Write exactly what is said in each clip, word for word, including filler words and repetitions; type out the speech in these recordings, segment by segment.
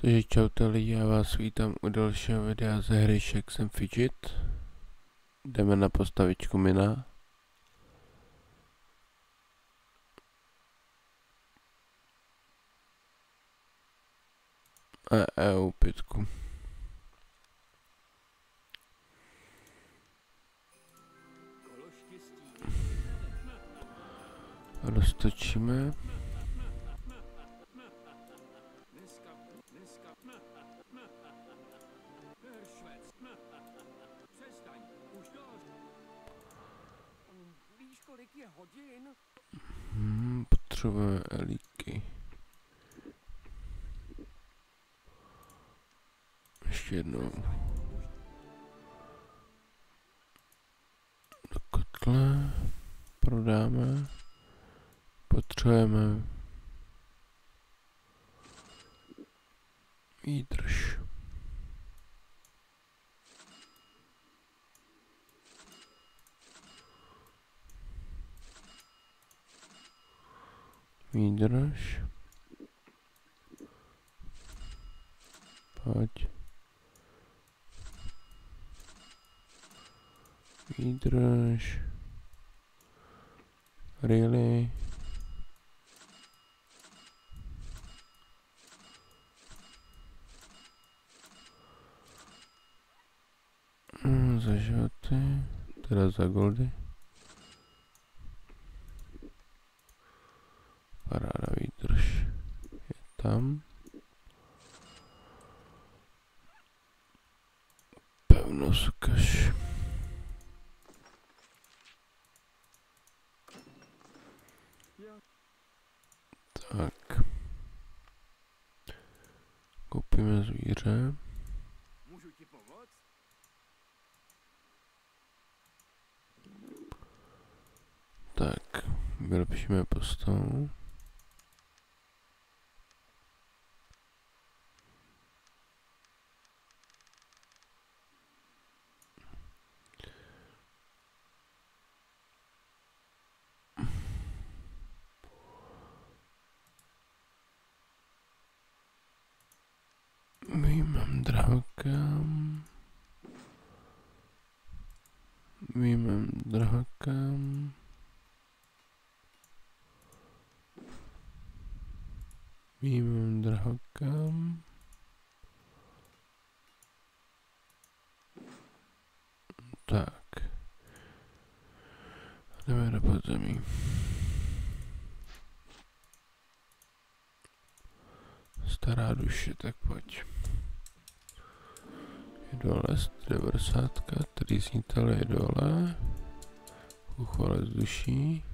Takže čaute lidi, já vás vítám u dalšího videa ze hry Shakes and Fidget. Jdeme na postavičku Mina. A E U pětku. Roztočíme. Víš, kolik je hodin? Hmm, potřebujeme elíky. Ještě jednou. Do kotle. Prodáme. Potřebujeme výdrž. Výdrž. Pojď. Výdrž. Really? Hmm, za životy, teda za goldy. Paráda, výdrž je tam. Pevnost ukaž. Tak. Koupíme zvíře. Můžu ti pomoct? Tak, vylepšíme postavu. Výjmem drahokam. Výjmem drahokam. Výjmem drahokam. Tak. Jdeme do podzemí. Stará duše, tak pojď. Je dole, devadesátka, trýsnitel je dole. Uchvalec duší.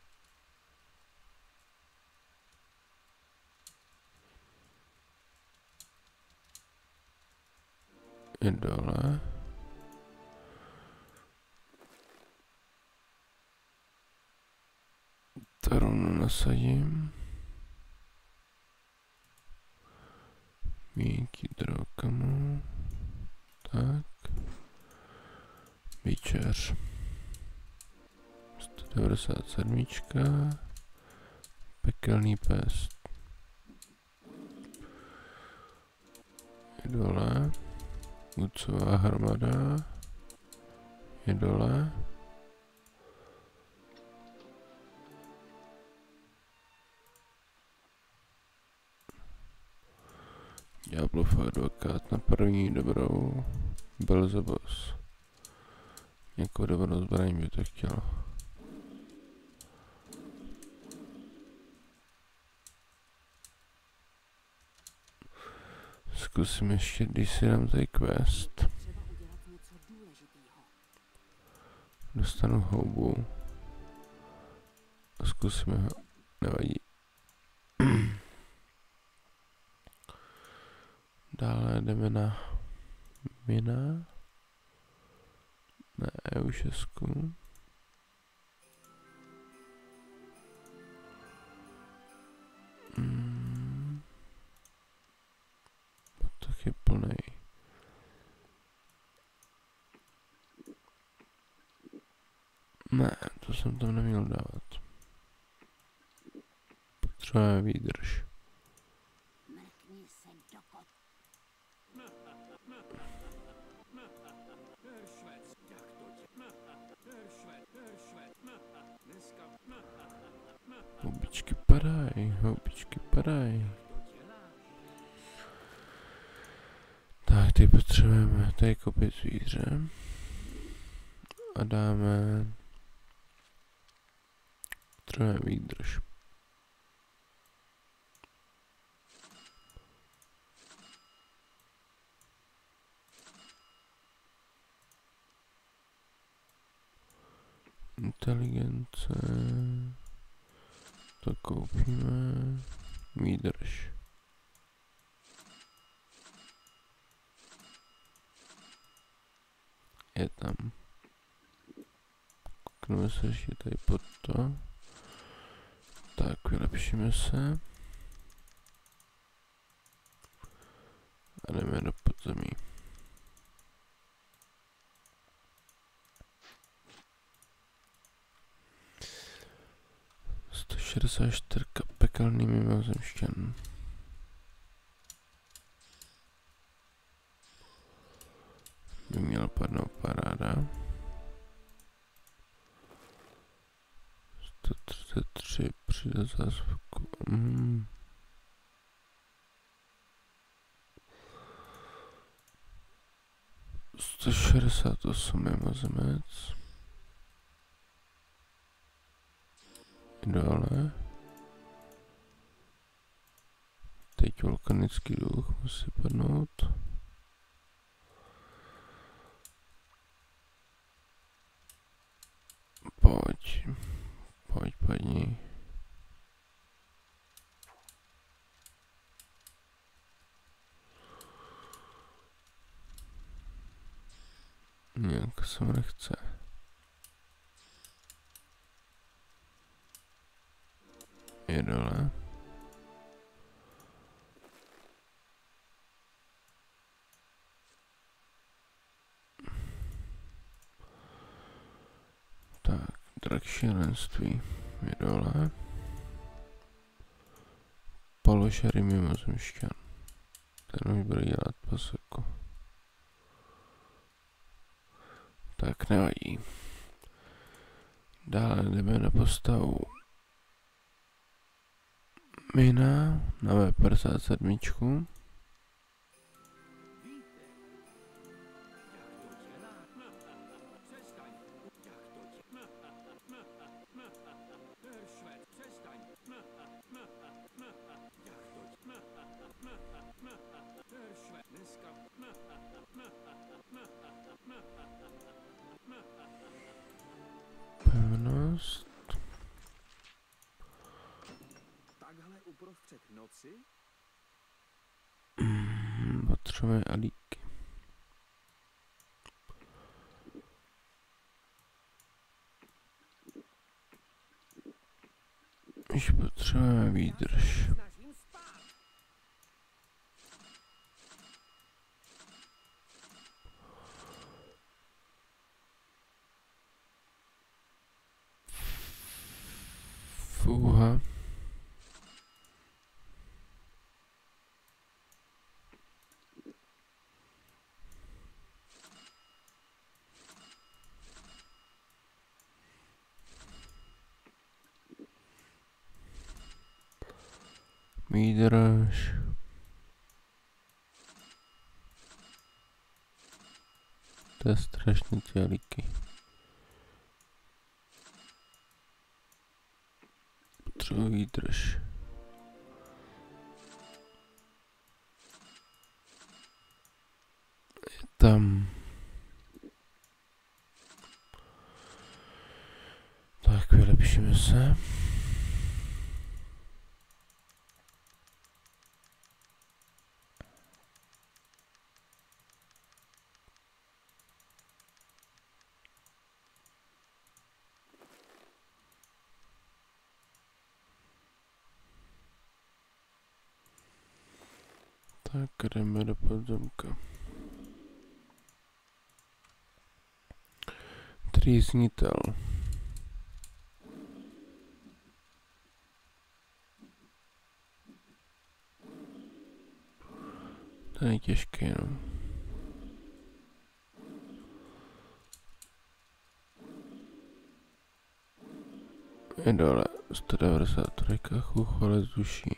Je dole. To rovnou nasadím. Měkký drokamu. Tak. Vyčer. sto devadesát sedm. Pekelný pes. Je dole. Lucová hromada. Je dole. Ďáblov advokát na první dobrou. Belzebos. Nějakou dobrou zbraň by to chtělo. Zkusím ještě, když si dám tady quest. Dostanu houbu. Zkusíme ho. Nevadí. Dále jdeme na Mina. Na E U šest. Hmm. Potok je plnej. Ne, to jsem tam neměl dávat. Potřebujeme výdrž. Mrkni se do kotle. Heršvec, jak to tě? Heršvec, heršvec, dneska Houbičky padaj, houbičky padaj. to děláš. Tak, teď potřebujeme tady koupit zvíře. A dáme... Potřebujeme výdrž. Inteligence. To koupíme. Výdrž. Je tam. Koukneme se ještě tady pod to. Tak, vylepšíme se. A jdeme do podzemí. sto šedesát čtyři pekelný mimozemšťan. By měl padnout paráda. sto třicet tři přijde zásuvku. Mm. sto šedesát osm mimozemec. Dole. Teď vulkanický duch musí padnout. Pojď. Pojď, padni. Nějak se mi nechce. Je dole. Tak, drak šílenství je dole. Položary mimozemšťan. Ten už bude dělat paseku. Tak nevadí. Dále jdeme na postavu Mina na V padesát sedm. Pevnost. Takhle uprostřed noci? Mm, potřebujeme alíky. Už potřebujeme výdrž. Snažím spát. Fúha. Výdrž. To je strašně ty alíky. Potřebuji výdrž. Je tam. Tak, vylepšíme se. Tak jdeme do podzemka. Trýznitel. Ten je těžký, no. Je dole sto devadesát tři chuchole duší.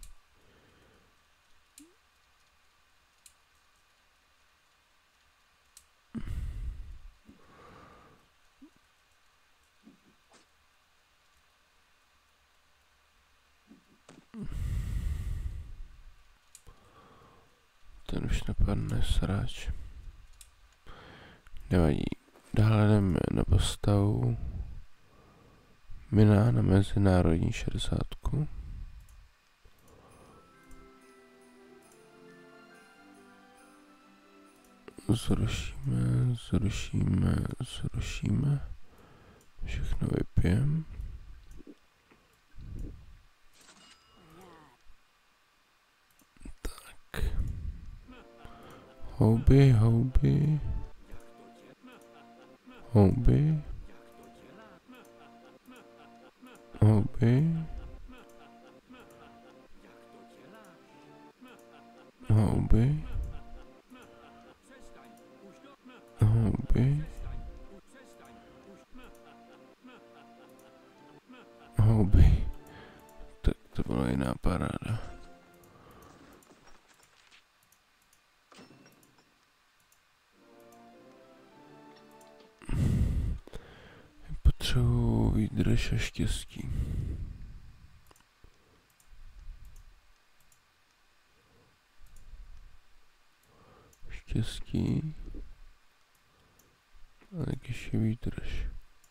Ten už nepadne, sráč. Nevadí. Dále jdeme na postavu. Mina na mezinárodní šedesátku. Zrušíme, zrušíme, zrušíme. Všechno vypijem. Tak. Houby, houby. Houby. Houby. Houby. Houby. Houby. Tak to byla jiná paráda. Potřebuji výdrž a štěstí. Štěstí. A tak ještě výdrž.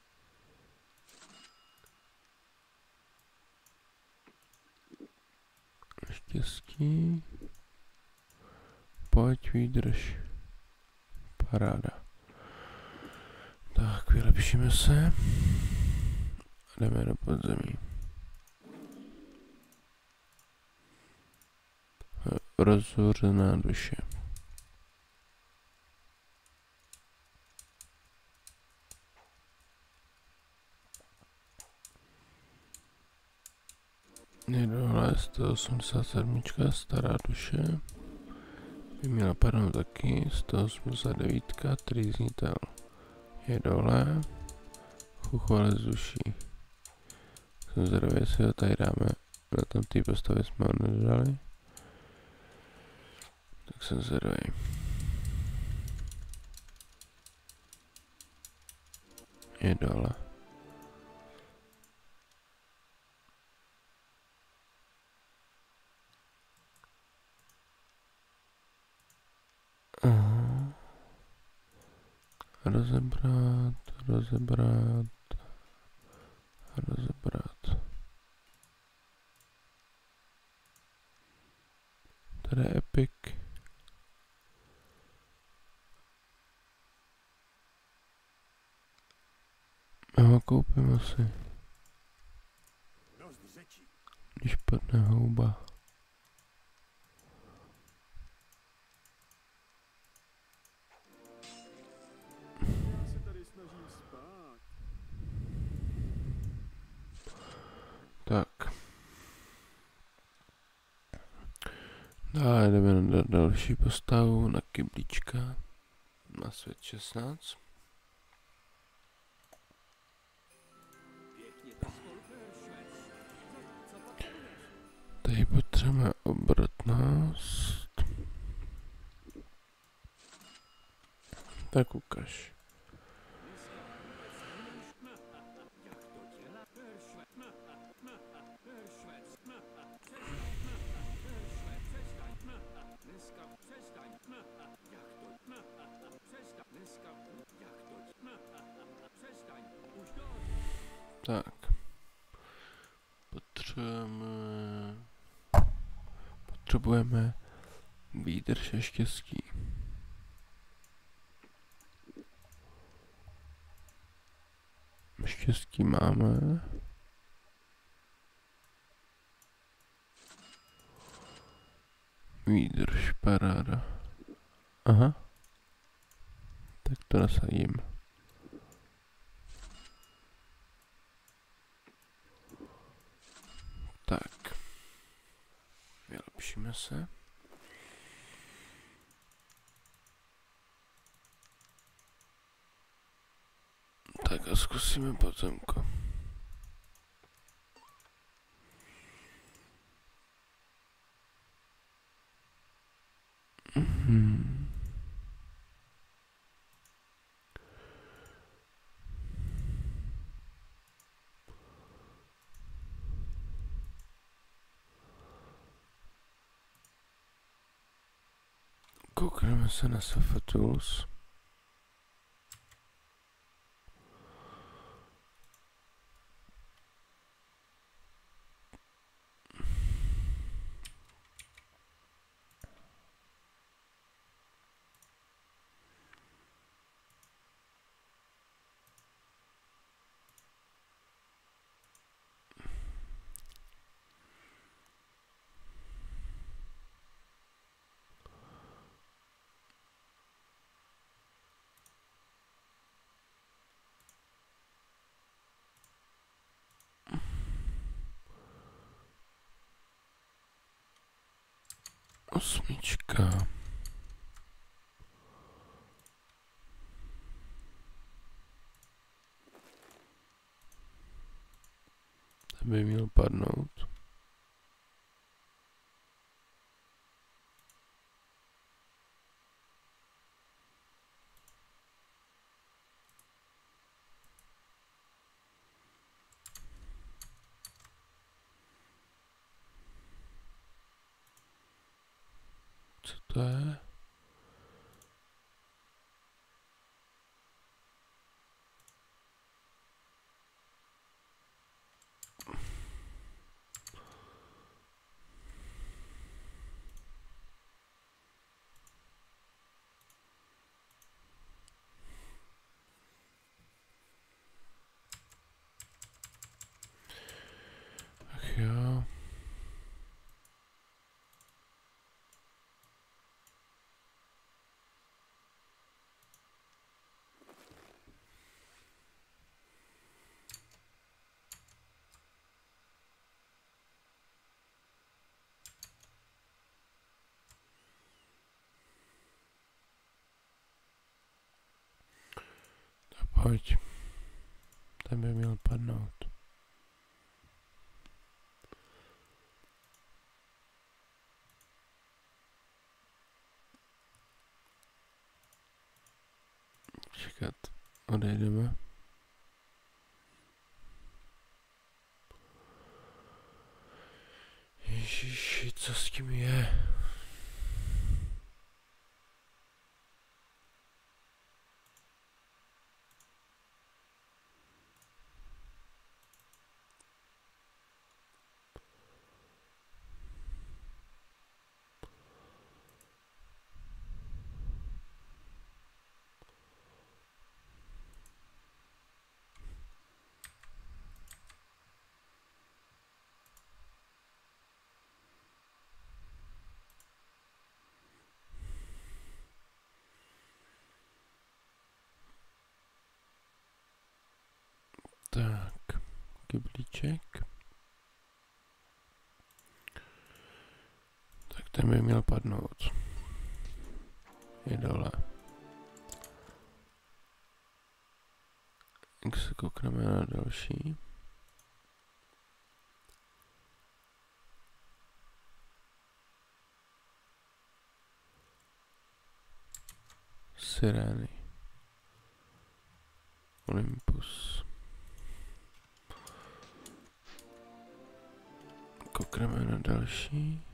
Štěstí. Pojď, výdrž. Paráda. Tak, vylepšíme se. A jdeme do podzemí. Rozhořená duše. Je dohle sto osmdesát sedm, stará duše. By měla padnout taky sto osmdesát devět, trýznitel. Je dole. Chuchole z duší. Jsem zrovna, jestli ho tady dáme. Na tom té postavě jsme ho nedali. Tak jsem zrovna. Je dole. Aha. Rozebrat, rozebrat, rozebrat. Tady je epic. Já ho koupím asi. Když padne houba. Tak. Dále jdeme na další postavu, na kyblíčka. Na svět šestnáct. Tady potřebujeme obratnost. Tak ukaž. Tak. Potřebujeme... Potřebujeme výdrž a štěstí. Štěstí máme. Výdrž, paráda. Aha. Tak to nasadím. Tak. Vylepšíme se. Tak a zkusíme podzemko. Hmm. Koukneme se na Sofa Tools. Osmička. Ten by měl padnout. Co to je? Ach jo. Pojď. Ten by měl padnout. Čekat. Odejdeme. Ježiši, co s tím je? Tak, kyblíček. Tak ten by měl padnout. Je dole. Jak se koukneme na další. Sirény. Olympus. Koukneme na další.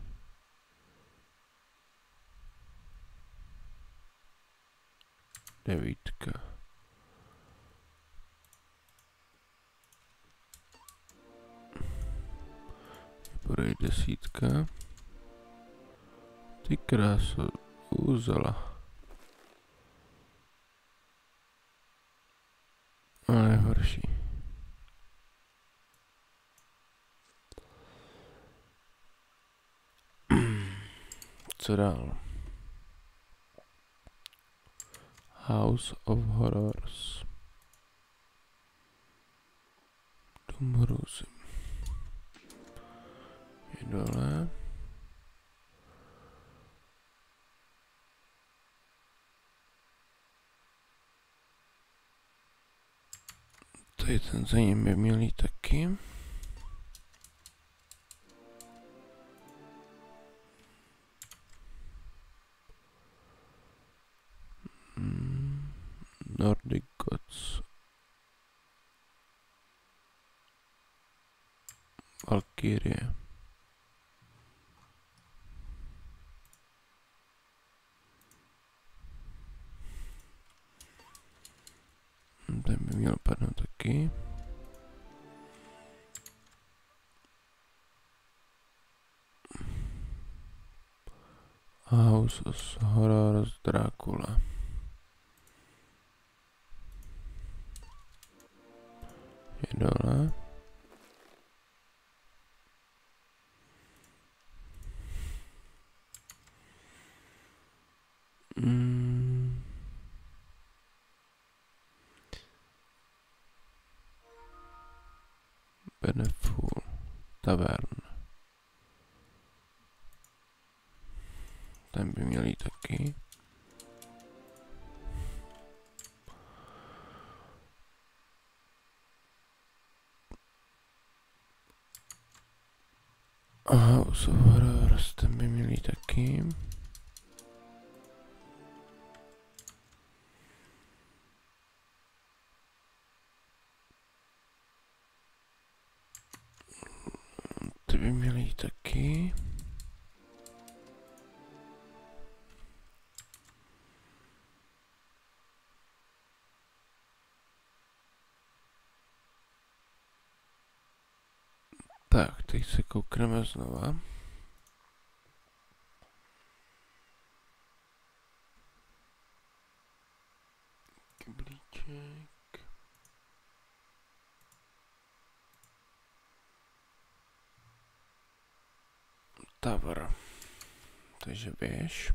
Devítka. Podej desítka. Ty kráso, úzela. Ale horší. Co dál? House of Horrors. Dům hrůzy. Je dole. Tady ten za ním by měl jít taky. Hmm. Nordic Gods. Valkyrie. Ten by měl padnout taky. House of Horrors Dracula. Je dole. Mm. Beneful Tavern. Ten by měl jít taky. House of Horrors, ten by měl jít taky. Ty by měly jít taky. Tak, teď se koukneme znova. Kyblíček. Tower. Takže běž.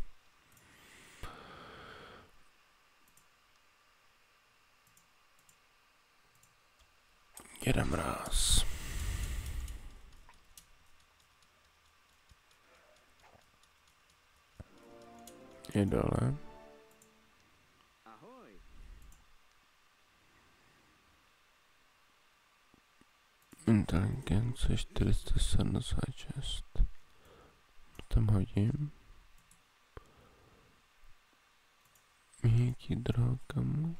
Jeden mráz. Je dole. Ahoj. Inteligence čtyři sta sedmdesát šest. Tam hodím. Měkký drahokam.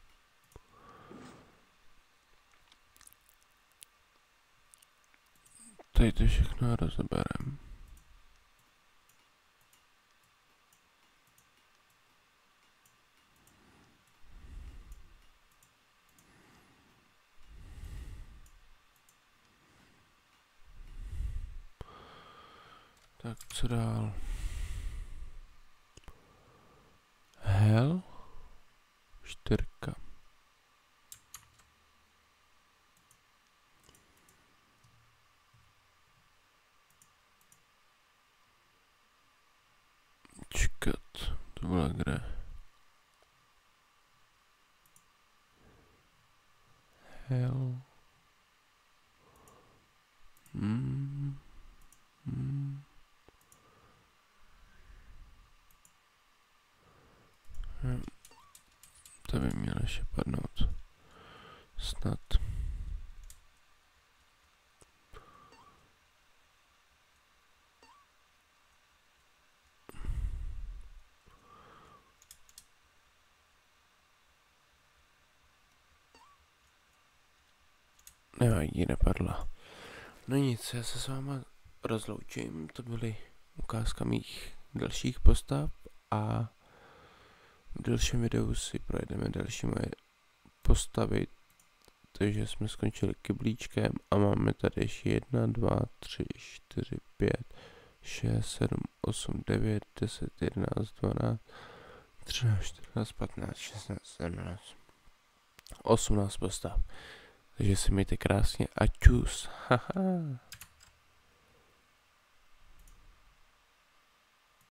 Tady to všechno rozeberem. Tak co dál? Hell? Čtyřka. Čekat, to byla kde? Hell. Hmm. Hmm. Hmm. To by mělo ještě padnout. Snad. Nevadí, nepadla. No nic, já se s váma rozloučím. To byly ukázka mých dalších postav a v dalším videu si projedeme další moje postavy. Takže jsme skončili kyblíčkem a máme tady ještě jedna, dva, tři, čtyři, pět, šest, sedm, osm, devět, deset, jedenáct, dvanáct, třináct, čtrnáct, patnáct, šestnáct, sedmnáct, osmnáct postav. Takže si mějte krásně a čus. Haha.